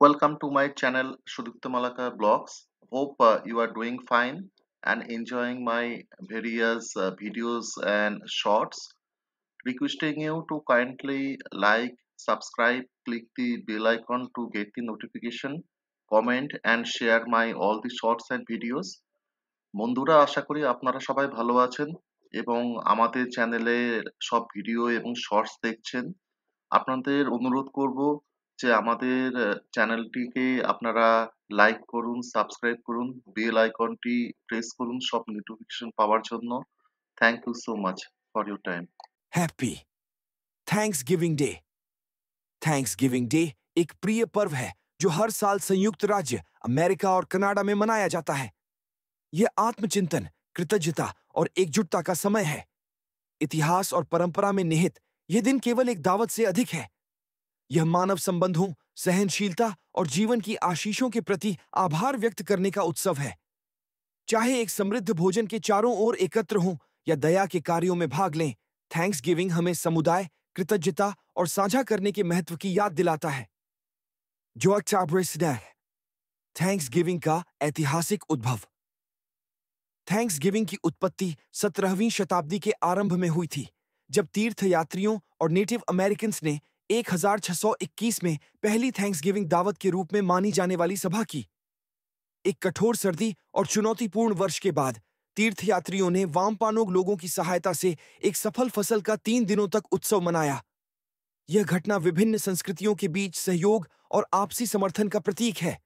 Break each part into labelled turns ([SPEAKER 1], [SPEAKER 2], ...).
[SPEAKER 1] Welcome to my channel Sudipta Malaka Blogs. Hope you are doing fine and enjoying my various videos and shorts. Requesting you to kindly like, subscribe, click the bell icon to get the notification, comment and share my all the shorts and videos. বন্ধুরা আশা করি আপনারা সবাই ভালো আছেন এবং আমাদের চ্যানেলে সব ভিডিও এবং শর্টস দেখছেন। আপনাদের অনুরোধ করব যে আমাদের চ্যানেলটিকে আপনারা লাইক করুন, সাবস্ক্রাইব করুন, বেল আইকনটি প্রেস করুন সব নোটিফিকেশন পাওয়ার জন্য। Thank you so much for your time.
[SPEAKER 2] Happy thanksgiving day. Thanksgiving day एक प्रिय पर्व है जो हर साल संयुक्त राज्य अमेरिका और कनाडा में मनाया जाता है। यह आत्मचिंतन, कृतज्ञता और एकजुटता का समय है। इतिहास और परंपरा में निहित यह दिन केवल एक दावत से अधिक है। यह मानव संबंधों, सहनशीलता और जीवन की आशीषों के प्रति आभार व्यक्त करने का उत्सव है। चाहे एक समृद्ध भोजन के चारों ओर एकत्र हों या दया के कार्यों में भाग लें, थैंक्सगिविंग हमें समुदाय, कृतज्ञता और साझा करने के महत्व की याद दिलाता है। जो थैंक्सगिविंग का ऐतिहासिक उद्भव। थैंक्सगिविंग की उत्पत्ति 17वीं शताब्दी के आरंभ में हुई थी, जब तीर्थयात्रियों और नेटिव अमेरिकन्स ने 1621 में पहली थैंक्सगिविंग दावत के रूप में मानी जाने वाली सभा की। एक कठोर सर्दी और चुनौतीपूर्ण वर्ष के बाद तीर्थयात्रियों ने वामपानोग लोगों की सहायता से एक सफल फसल का 3 दिनों तक उत्सव मनाया। यह घटना विभिन्न संस्कृतियों के बीच सहयोग और आपसी समर्थन का प्रतीक है।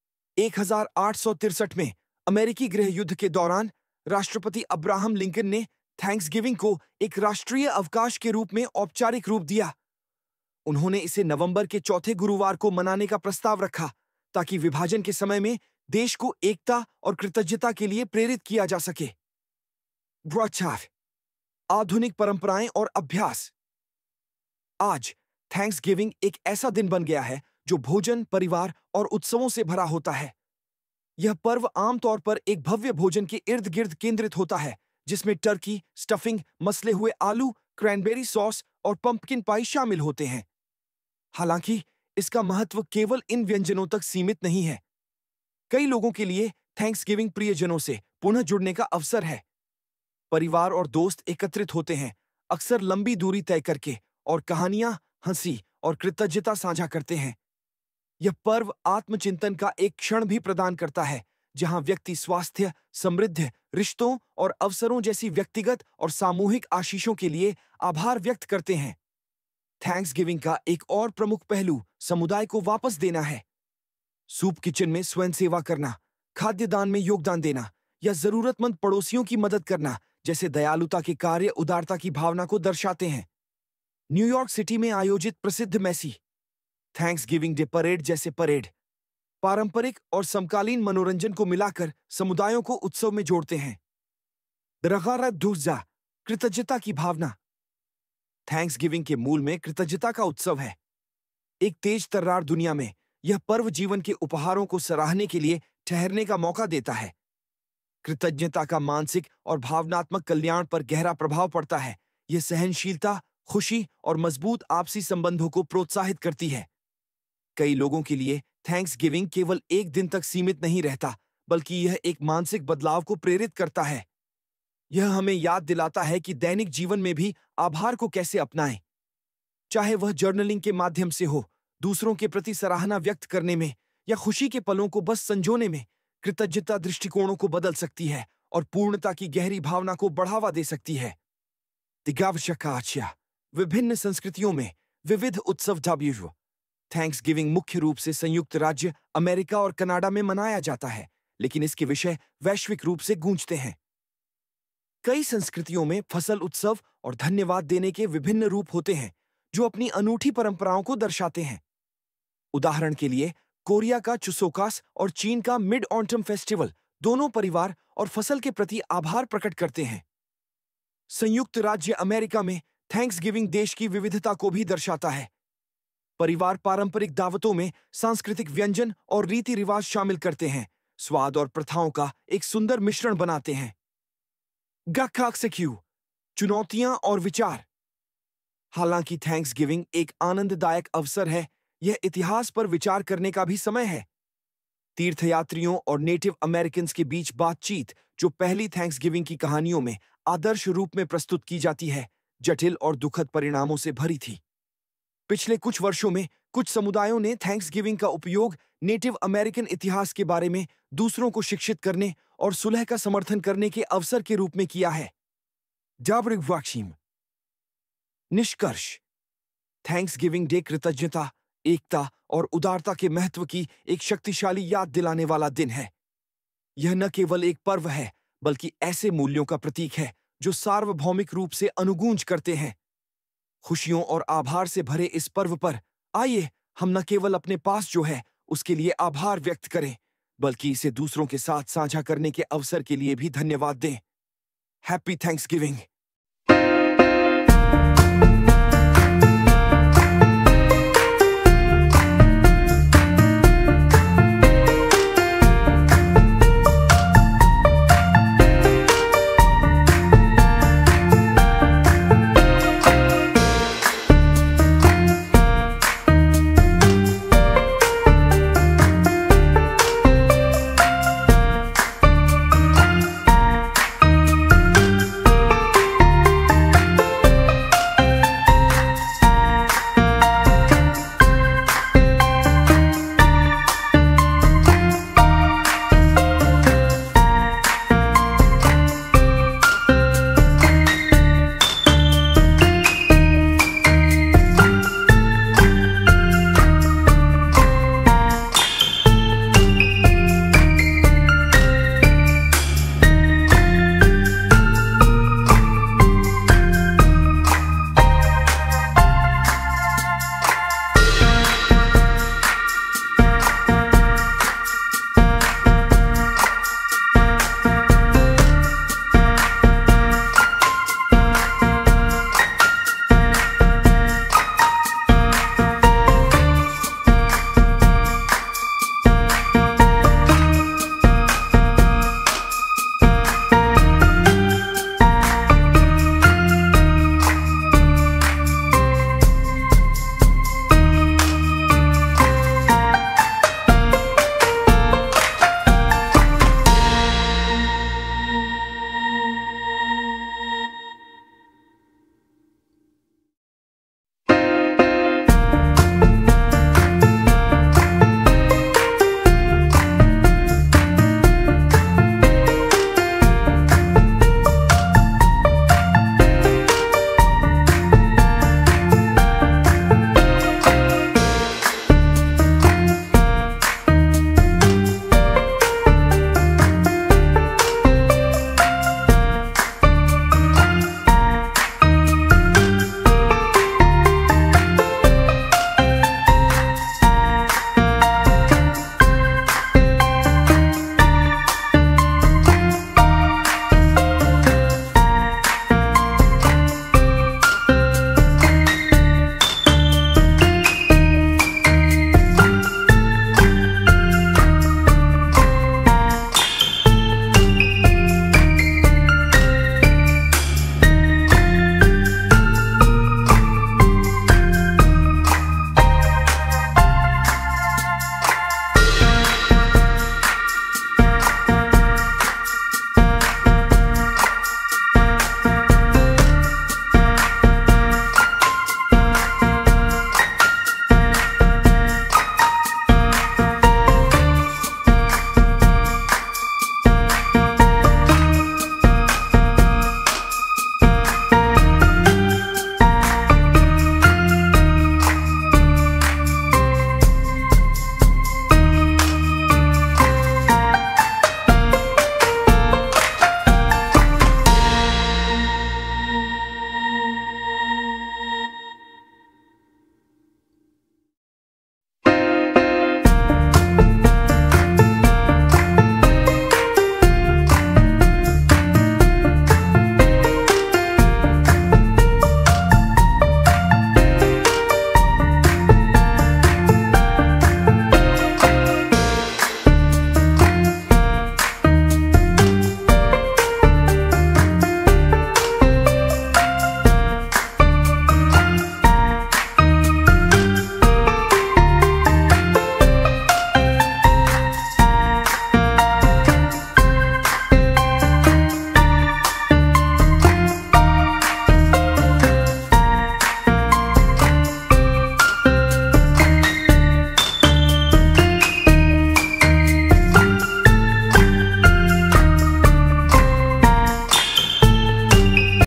[SPEAKER 2] 1863 में अमेरिकी गृह युद्ध के दौरान राष्ट्रपति अब्राहम लिंकन ने थैंक्सगिविंग को एक राष्ट्रीय अवकाश के रूप में औपचारिक रूप दिया। उन्होंने इसे नवंबर के चौथे गुरुवार को मनाने का प्रस्ताव रखा, ताकि विभाजन के समय में देश को एकता और कृतज्ञता के लिए प्रेरित किया जा सके। आधुनिक परंपराएं और अभ्यास। आज थैंक्सगिविंग एक ऐसा दिन बन गया है जो भोजन, परिवार और उत्सवों से भरा होता है। यह पर्व आमतौर पर एक भव्य भोजन के इर्द गिर्द केंद्रित होता है, जिसमें टर्की, स्टफिंग, मसले हुए आलू, क्रैनबेरी सॉस और पंपकिन पाई शामिल होते हैं। हालांकि इसका महत्व केवल इन व्यंजनों तक सीमित नहीं है। कई लोगों के लिए थैंक्सगिविंग प्रियजनों से पुनः जुड़ने का अवसर है। परिवार और दोस्त एकत्रित होते हैं, अक्सर लंबी दूरी तय करके, और कहानियां, हंसी और कृतज्ञता साझा करते हैं। यह पर्व आत्मचिंतन का एक क्षण भी प्रदान करता है, जहां व्यक्ति स्वास्थ्य, समृद्धि, रिश्तों और अवसरों जैसी व्यक्तिगत और सामूहिक आशीषों के लिए आभार व्यक्त करते हैं। थैंक्सगिविंग का एक और प्रमुख पहलू समुदाय को वापस देना है। सूप किचन में स्वयं सेवा करना, खाद्य दान में योगदान देना या जरूरतमंद पड़ोसियों की मदद करना जैसे दयालुता के कार्य उदारता की भावना को दर्शाते हैं। न्यूयॉर्क सिटी में आयोजित प्रसिद्ध मैसी थैंक्सगिविंग डे परेड जैसे परेड पारंपरिक और समकालीन मनोरंजन को मिलाकर समुदायों को उत्सव में जोड़ते हैं। कृतज्ञता की भावना। थैंक्सगिविंग के मूल में कृतज्ञता का उत्सव है। एक तेज तर्रार दुनिया में यह पर्व जीवन के उपहारों को सराहने के लिए ठहरने का मौका देता है। कृतज्ञता का मानसिक और भावनात्मक कल्याण पर गहरा प्रभाव पड़ता है। यह सहनशीलता, खुशी और मजबूत आपसी संबंधों को प्रोत्साहित करती है। कई लोगों के लिए थैंक्सगिविंग केवल एक दिन तक सीमित नहीं रहता, बल्कि यह एक मानसिक बदलाव को प्रेरित करता है। यह हमें याद दिलाता है कि दैनिक जीवन में भी आभार को कैसे अपनाएं। चाहे वह जर्नलिंग के माध्यम से हो, दूसरों के प्रति सराहना व्यक्त करने में या खुशी के पलों को बस संजोने में, कृतज्ञता दृष्टिकोणों को बदल सकती है और पूर्णता की गहरी भावना को बढ़ावा दे सकती है। विभिन्न संस्कृतियों में विविध उत्सव थैंक्सगिविंग मुख्य रूप से संयुक्त राज्य अमेरिका और कनाडा में मनाया जाता है, लेकिन इसके विषय वैश्विक रूप से गूंजते हैं। कई संस्कृतियों में फसल उत्सव और धन्यवाद देने के विभिन्न रूप होते हैं, जो अपनी अनूठी परंपराओं को दर्शाते हैं। उदाहरण के लिए, कोरिया का चुसोकास और चीन का मिड ऑटम फेस्टिवल दोनों परिवार और फसल के प्रति आभार प्रकट करते हैं। संयुक्त राज्य अमेरिका में थैंक्सगिविंग देश की विविधता को भी दर्शाता है। परिवार पारंपरिक दावतों में सांस्कृतिक व्यंजन और रीति रिवाज शामिल करते हैं, स्वाद और प्रथाओं का एक सुंदर मिश्रण बनाते हैं। चुनौतियां और विचार। हालांकि थैंक्सगिविंग एक आनंददायक अवसर है, यह इतिहास पर विचार करने का भी समय है। तीर्थयात्रियों और नेटिव अमेरिकन्स के बीच बातचीत, जो पहली थैंक्सगिविंग की कहानियों में आदर्श रूप में प्रस्तुत की जाती है, जटिल और दुखद परिणामों से भरी थी। पिछले कुछ वर्षों में कुछ समुदायों ने थैंक्सगिविंग का उपयोग नेटिव अमेरिकन इतिहास के बारे में दूसरों को शिक्षित करने और सुलह का समर्थन करने के अवसर के रूप में किया है। जाबरिगवाक्शीम। निष्कर्ष: थैंक्सगिविंग डे कृतज्ञता, एकता और उदारता के महत्व की एक शक्तिशाली याद दिलाने वाला दिन है। यह न केवल एक पर्व है, बल्कि ऐसे मूल्यों का प्रतीक है जो सार्वभौमिक रूप से अनुगूंज करते हैं। खुशियों और आभार से भरे इस पर्व पर आइए हम न केवल अपने पास जो है उसके लिए आभार व्यक्त करें, बल्कि इसे दूसरों के साथ साझा करने के अवसर के लिए भी धन्यवाद दें। Happy Thanksgiving.